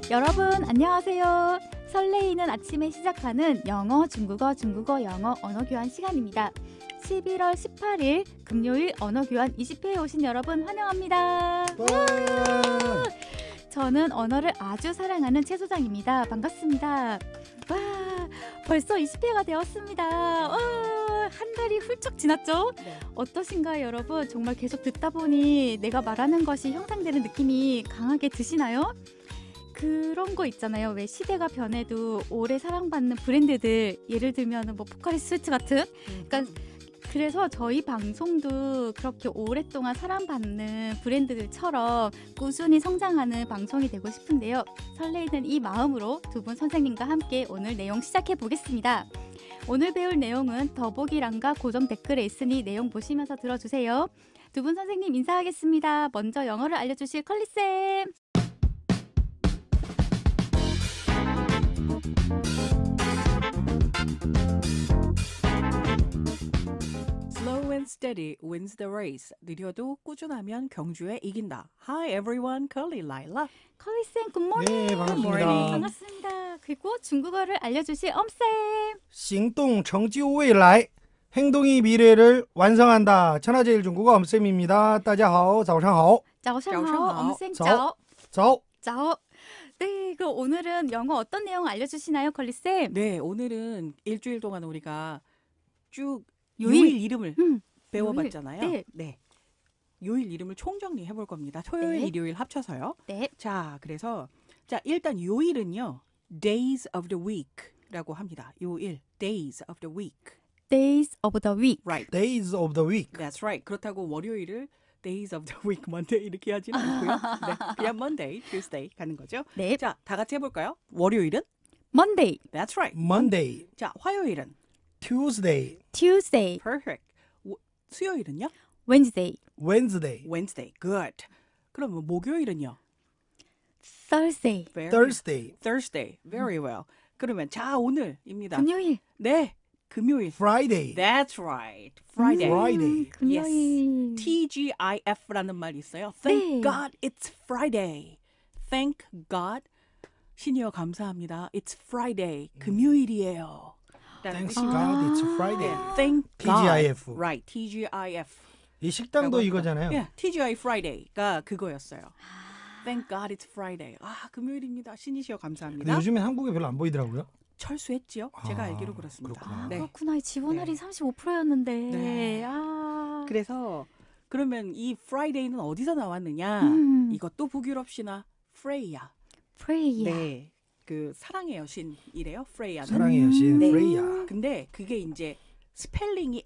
여러분 안녕하세요. 설레이는 아침에 시작하는 영어, 중국어, 영어 언어교환 시간입니다. 11월 18일 금요일 언어교환 20회에 오신 여러분 환영합니다. 저는 언어를 아주 사랑하는 최 소장입니다. 반갑습니다. 와, 벌써 20회가 되었습니다. 한 달이 훌쩍 지났죠? 네. 어떠신가요, 여러분? 정말 계속 듣다 보니 내가 말하는 것이 형상되는 느낌이 강하게 드시나요? 그런 거 있잖아요. 왜 시대가 변해도 오래 사랑받는 브랜드들, 예를 들면 뭐 포카리 스웨트 같은. 그러니까 그래서 저희 방송도 그렇게 오랫동안 사랑받는 브랜드들처럼 꾸준히 성장하는 방송이 되고 싶은데요. 설레이는 이 마음으로 두 분 선생님과 함께 오늘 내용 시작해 보겠습니다. 오늘 배울 내용은 더보기란과 고정 댓글에 있으니 내용 보시면서 들어주세요. 두 분 선생님 인사하겠습니다. 먼저 영어를 알려주실 컬리쌤. Slow and steady wins the race. 느려도 꾸준하면 경주에 이긴다. Hi everyone, Curly Laila. 컬리쌤 굿모닝. 네, 반갑습니다. morning. 반갑습니다. 그리고 중국어를 알려주실 엄쌤. 行动成就未来 행동이 미래를 완성한다. 천하제일 중국어 엄쌤입니다. 大家好,早上好. 早上好, 엄쌤 자. 早. 早. 네, 그럼 오늘은 영어 어떤 내용 알려주시나요, 컬리쌤? 네, 오늘은 일주일 동안 우리가 쭉 요일. 요일 이름을 배워봤잖아요. 요일. 네. 요일 이름을 총정리해 볼 겁니다. 토요일, 네. 일요일 합쳐서요. 네. 자, 그래서 일단 요일은요. Days of the week라고 합니다. 요일, Days of the week. Days of the week. Right. Days of the week. That's right. 그렇다고 월요일을 Days of the week, Monday 이렇게 하지는 않고요. 네, 그냥 Monday, Tuesday 가는 거죠. 네. 자, 다 같이 해볼까요? 월요일은? Monday, That's right. Monday, 자, 화요일은? Tuesday, Tuesday, Perfect. 수요일은요? Wednesday, Wednesday, Wednesday. Good. 그러면 목요일은요? Thursday, Thursday, Thursday. Very well. 그러면 자, 오늘입니다. 금요일. 네, 금요일. Friday, That's right. Friday. Friday. 금요일. TGIF라는 말이 있어요. Thank 네. God it's Friday. Thank God. 신이여 감사합니다. It's Friday. 금요일이에요. Thanks God, it's Friday. Thank God. TGIF. Right. TGIF. 이 식당도 이거잖아요. 예, TGI Friday가 그거였어요. Thank God it's Friday. 아, 금요일입니다. 신이시여 근데 감사합니다. 요즘엔 한국에 별로 안 보이더라고요. 철수했지요? 제가 아, 알기로 그렇습니다. 그렇구나. 네. 그렇구나. 지원할이 네. 35%였는데. 네. 아. 그래서 그러면 이 Friday는 어디서 나왔느냐? 이것도 북유럽 신화 프레이야. Freya. 네. 그 사랑의 여신이래요. 프레이야는. 사랑의 여신 네. 프레이야. 근데 그게 이제 스펠링이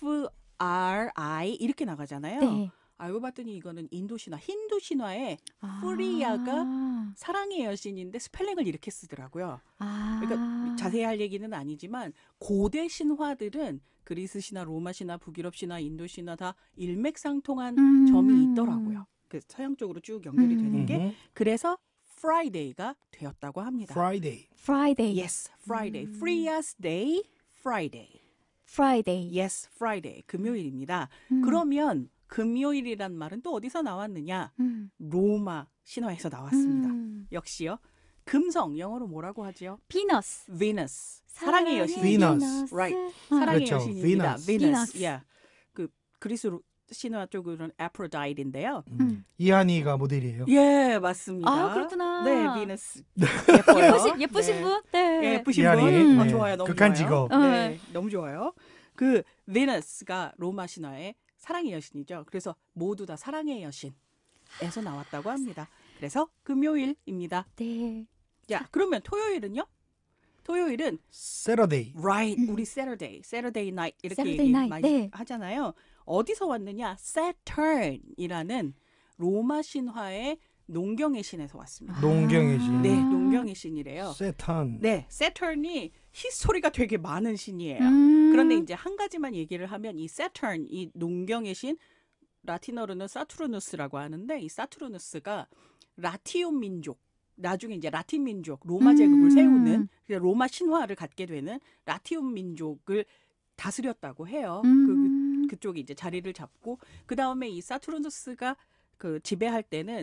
FRI 이렇게 나가잖아요. 네. 알고 봤더니 이거는 인도 신화, 힌두 신화에 아. 프리야가 사랑의 여신인데 스펠링을 이렇게 쓰더라고요. 아. 그러니까 자세히 할 얘기는 아니지만 고대 신화들은 그리스 신화, 로마 신화, 북유럽 신화, 인도 신화 다 일맥상통한 점이 있더라고요. 그 서양 쪽으로 쭉 연결이 되는 게 그래서 Friday가 되었다고 합니다. Friday. Friday. Yes, Friday. Freya's day, Friday. Friday. Yes, Friday. 금요일입니다. 그러면 금요일이란 말은 또 어디서 나왔느냐? 로마 신화에서 나왔습니다. 역시요. 금성 영어로 뭐라고 하죠? Venus. Venus. 사랑의 여신. Venus. Right. 사랑의 그렇죠. 여신입니다. Venus. Venus. Yeah. 그 그리스 신화 쪽으로는 Aphrodite인데요. 이한이가 모델이에요. 예, 맞습니다. 아, 그렇구나. 네, 비너스. 예뻐요. 예쁘신 네. 분? 네. 예쁘신 이한이. 분. 네. 좋아요. 너무 극한 좋아요. 직업. 네, 너무 좋아요. 그 베너스가 로마 신화의 사랑의 여신이죠. 그래서 모두 다 사랑의 여신에서 나왔다고 합니다. 그래서 금요일입니다. 네. 자, 그러면 토요일은요? 토요일은 Saturday. right, 우리 Saturday night 이렇게 Saturday 얘기 night, 많이 네. 하잖아요. 어디서 왔느냐? Saturn이라는 로마 신화의 농경의 신에서 왔습니다. 농경의 신. 네, 농경의 신이래요. Saturn. 네, 세턴이 히스토리가 되게 많은 신이에요. 그런데 이제 한 가지만 얘기를 하면 이 세턴, 이 농경의 신, 라틴어로는 사투르누스라고 하는데 이 사투르누스가 라티움 민족, 나중에 이제 라틴 민족, 로마 제국을 세우는 로마 신화를 갖게 되는 라티움 민족을 다스렸다고 해요. 그쪽이 이제 자리를 잡고 그 다음에 이 사투르누스가 그 지배할 때는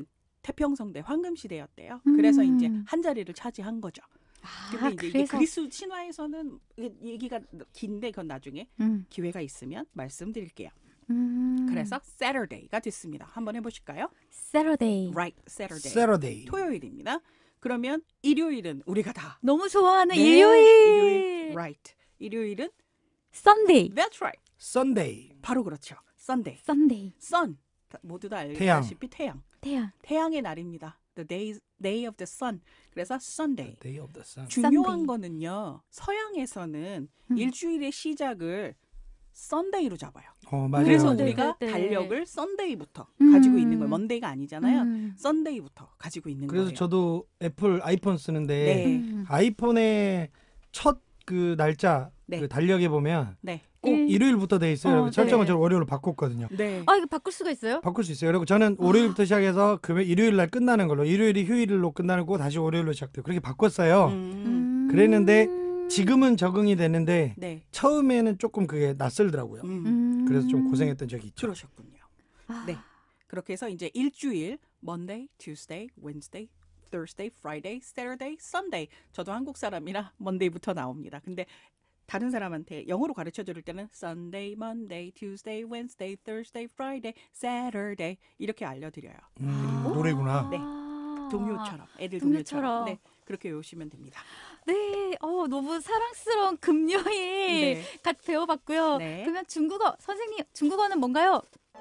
태평성대 황금시대였대요. 음. 그래서 이제 한 자리를 차지한 거죠. 근데 아, 이제 이게 그래서 그리스 신화에서는 이게 얘기가 긴데 그건 나중에 음. 기회가 있으면 말씀드릴게요. 음. 그래서 Saturday가 됐습니다. 한번 해보실까요? Saturday. Right, Saturday. Saturday. 토요일입니다. 그러면 일요일은 우리가 다 너무 좋아하는 네, 일요일. Right. 일요일은 Sunday. That's right. Sunday. 바로 그렇죠. Sunday. Sunday. Sun. 모두 다 태양. 알다시피 태양. 태양. 태양의 날입니다. The day of the sun. 그래서 Sunday. Day of the sun. 중요한 Sunday. 거는요. 서양에서는 음. 일주일의 시작을 Sunday로 잡아요. 맞아요. 그래서 네, 우리가 네, 네. 달력을 Sunday부터 음. 가지고 있는 거예요. Monday가 아니잖아요. 음. Sunday부터 가지고 있는 그래서 거예요. 저도 애플 아이폰 쓰는데 네. 음. 아이폰의 첫 그 날짜 네. 그 달력에 보면 네. 꼭 일- 일요일부터 돼 있어요. 어, 여러분. 설정은 네. 저는 월요일로 바꿨거든요. 네. 아, 이거 바꿀 수가 있어요? 바꿀 수 있어요. 그리고 저는 월요일부터 시작해서 일요일 날 끝나는 걸로 일요일이 휴일로 끝나는 거 다시 월요일로 시작돼요. 그렇게 바꿨어요. 그랬는데 지금은 적응이 됐는데 네. 처음에는 조금 그게 낯설더라고요. 그래서 좀 고생했던 적이 있죠. 그러셨군요. 아. 네. 그렇게 해서 이제 일주일 Monday, Tuesday, Wednesday, Thursday, Friday, Saturday, Sunday. 저도 한국 사람이라 Monday부터 나옵니다. 근데 다른 사람한테 영어로 가르쳐 줄 때는 Sunday, Monday, Tuesday, Wednesday, Thursday, Friday, Saturday 이렇게 알려드려요. 노래구나. 네. 아. 동요처럼 애들 동요처럼. 동요처럼. 네. 그렇게 외우시면 됩니다. 네. 너무 사랑스러운 금요일 네. 같이 배워봤고요. 네. 그러면 중국어 선생님, 중국어는 뭔가요?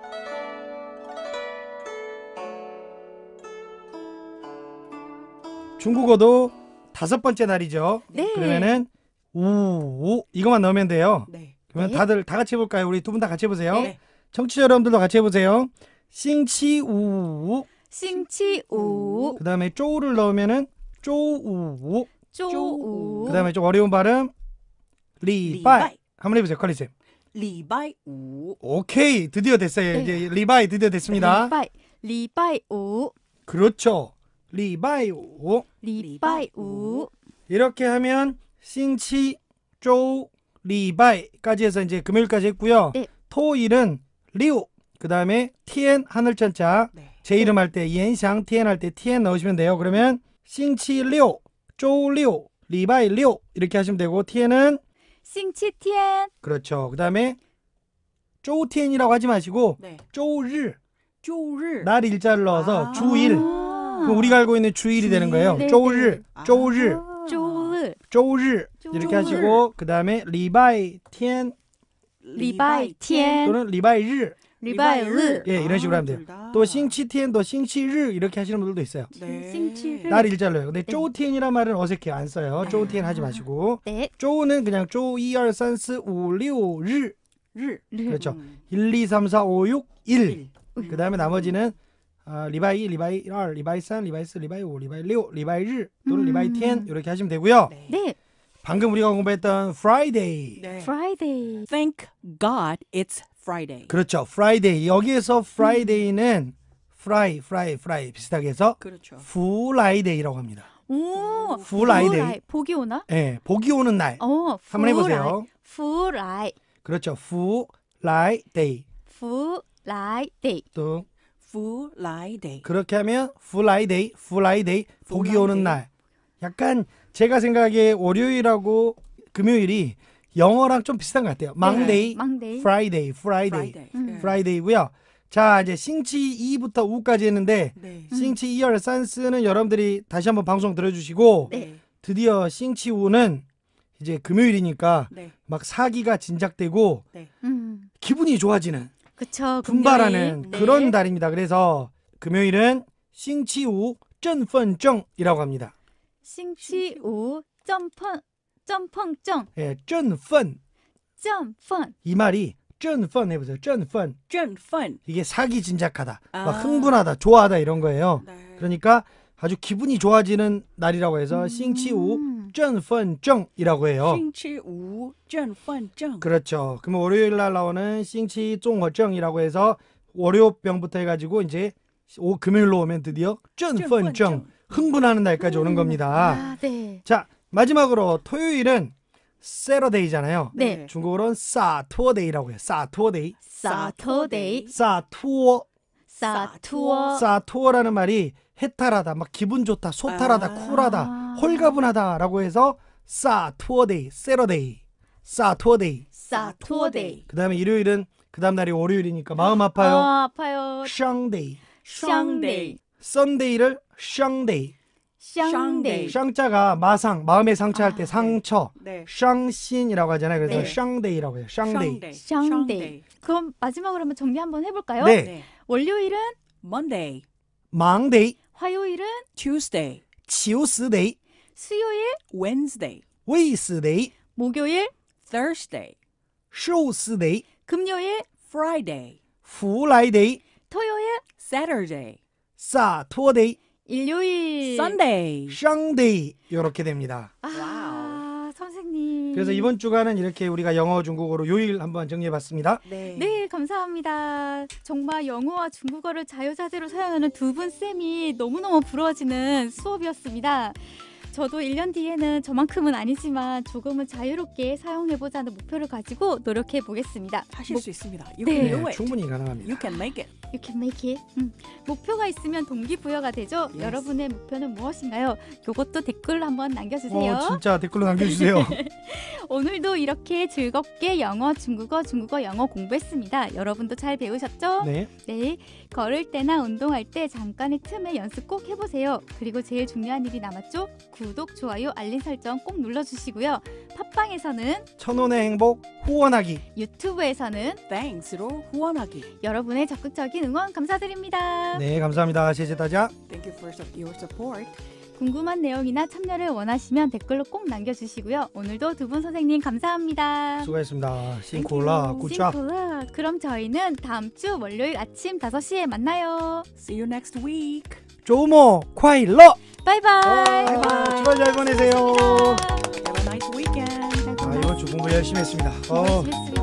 중국어도 5번째 날이죠. 네. 그러면은 우우 이것만 넣으면 돼요. 네. 그러면 네. 다들 다 같이 해볼까요? 우리 두 분 다 같이 해보세요. 네. 청취자 여러분들도 같이 해보세요. 싱치우우 싱치우, 그 다음에 쪼우를 넣으면은 쪼우우 쪼우, 그 다음에 좀 어려운 발음 리바이 한번 해보세요. 컬리쌤. 리바이 우. 오케이 드디어 됐어요. 네. 이제 리바이 드디어 됐습니다. 리바이우, 그렇죠. 리바이우 리바이우. 이렇게 하면 싱치 쪼우 리바이까지 해서 이제 금요일까지 했고요. 네. 토일은 리우 그 다음에 티엔 하늘천자 네. 제 이름 할 때 이엔샹 티엔 할 때 티엔 넣으시면 돼요. 그러면 싱치 리우 쪼우 리우 리바이 리우 이렇게 하시면 되고 티엔은 싱치티엔, 그렇죠. 그 다음에 쪼우 티엔이라고 하지 마시고 네. 쪼우를 쪼를. 날 일자를 넣어서 아. 주일 그럼 우리가 알고 있는 주일이 되는 거예요. 네, 쪼우를 아. 쪼우를 쪼르, 쪼우를 이렇게 쪼우를. 하시고 그 다음에 리바이 티엔 리바이 티엔, 또는 리바이르 리바이르, 예 이런 식으로 하면 돼요. 또 싱치티엔도 싱치르 이렇게 하시는 분들도 있어요. 네. 싱치르. 날 일자를 넣어요. 근데 쪼우티엔이란 말은 어색해요. 안 써요. 쪼우티엔 하지 마시고 네, 쪼우는 그냥 쪼우 2, 2, 3, 4, 5, 6, 르 를. 그렇죠. 음. 1, 2, 3, 4, 5, 6, 1 일. 그 다음에 나머지는 리바이, 리바이 2, 리바이 3, 리바이 4, 리바이 5, 리바이 6, 리바이 르 또는 리바이 10 이렇게 하시면 되고요. 네. 네, 방금 우리가 공부했던 Friday 네. Friday, Thank God it's Friday. 그렇죠. Friday 여기에서 Friday는 fry 비슷하게 해서 그렇죠. Friday라고 합니다. 오, Friday. 복이 오나? 예, 복이 오는 날 한번 해보세요. Friday, 그렇죠. Friday Friday, 또 Friday. 그렇게 하면 Friday 복이 Friday. 오는 날. 약간 제가 생각에 월요일하고 금요일이 영어랑 좀 비슷한 것 같아요. Monday, Monday, Friday, Friday. 네. Friday고요. 자 이제 싱치 2부터 우까지 했는데 네. 싱치 2열 산스는 여러분들이 다시 한번 방송 들어주시고 네. 드디어 싱치 우는 이제 금요일이니까 네. 막 사기가 진작되고 기분이 좋아지는 그쵸. 분발하는 금요일. 네. 그런 달입니다. 그래서 금요일은 싱치우 쩐펀쩡이라고 합니다. 싱치우 점펑점 예, 쩐펀 점펀 이 말이 쩐펀 해보세요. 쩐펀 真 fun. 이게 사기 진작하다, 막 아. 흥분하다, 좋아하다 이런 거예요. 네. 그러니까 아주 기분이 좋아지는 날이라고 해서 싱치우 쩐펀쩡이라고 해요. 星期五真 fun 正. 그렇죠. 그러면 월요일 날 나오는 싱치 종어정이라고 해서 월요병부터 해가지고 이제 금요일로 오면 드디어 쩐펀쩡 흥분하는 날까지 오는 겁니다. 아, 네. 자 마지막으로 토요일은 세러데이잖아요. 네. 중국어로는 사토데이라고 해요. 사토데이. Saturday, 사투어 사투어. 사투어라는 말이 해탈하다, 막 기분 좋다, 소탈하다, 아. 쿨하다, 홀가분하다라고 해서 사투어데이, 세러데이, 사투어데이. 사투어데이. 그다음에 일요일은 그다음 날이 월요일이니까 마음 아파요. 아파요. 샹데이. 샹데이. 썬데이를 샹데이. 샹데이. 샹자가 마상, 마음의 상처할 때 아, 상처. 네. 샹신이라고 하잖아요. 그래서 네. 샹데이라고 해요. 샹데이. 샹데이. 그럼 마지막으로 한번 정리 한번 해볼까요? 네. 네. 월요일은 Monday, 망데이, 화요일은 Tuesday, 치우스데이, 수요일, Wednesday, 웨이스데이, 목요일, Thursday, 쇼스데이, 금요일, Friday, 후라이데이, 토요일, Saturday, 사투어데이, 일요일. Sunday. 샹데이 이렇게 됩니다. 아, 선생님. 그래서 이번 주간은 이렇게 우리가 영어, 중국어로 요일 한번 정리해봤습니다. 네. 네, 감사합니다. 정말 영어와 중국어를 자유자재로 사용하는 두 분 쌤이 너무너무 부러워지는 수업이었습니다. 저도 1년 뒤에는 저만큼은 아니지만 조금은 자유롭게 사용해보자는 목표를 가지고 노력해보겠습니다. 하실 수 있습니다. You 네. can 네, do it. 충분히 가능합니다. You can make it. You can make it. 목표가 있으면 동기부여가 되죠. Yes. 여러분의 목표는 무엇인가요? 요것도 댓글로 한번 남겨주세요. 진짜 댓글로 남겨주세요. 오늘도 이렇게 즐겁게 영어, 중국어, 영어 공부했습니다. 여러분도 잘 배우셨죠? 네. 네. 걸을 때나 운동할 때 잠깐의 틈에 연습 꼭 해보세요. 그리고 제일 중요한 일이 남았죠? 구독, 좋아요, 알림 설정 꼭 눌러주시고요. 팟빵에서는, 천원의 행복 후원하기. 유튜브에서는 Thanks로 후원하기. 여러분의 적극적인 응원 감사드립니다. 네, 감사합니다.谢谢大家. Thank you for your support. 궁금한 내용이나 참여를 원하시면 댓글로 꼭 남겨주시고요. 오늘도 두 분 선생님 감사합니다. 수고하셨습니다. 싱콜라, 굿잡. 싱콜라. 그럼 저희는 다음 주 월요일 아침 5시에 만나요. See you next week. 조모 콰일러. 바이바이. 주말 잘 보내세요. 수고하셨습니다. Have a nice weekend. 아, 이번 주 공부 열심히 했습니다. 열심히 했습니다.